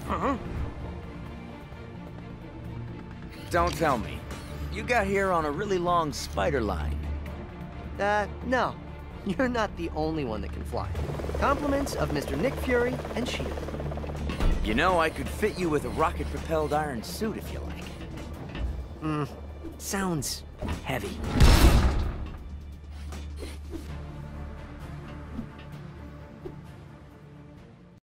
Huh? Don't tell me. You got here on a really long spider line. No. You're not the only one that can fly. Compliments of Mr. Nick Fury and S.H.I.E.L.D. You know, I could fit you with a rocket-propelled iron suit if you like. Sounds heavy.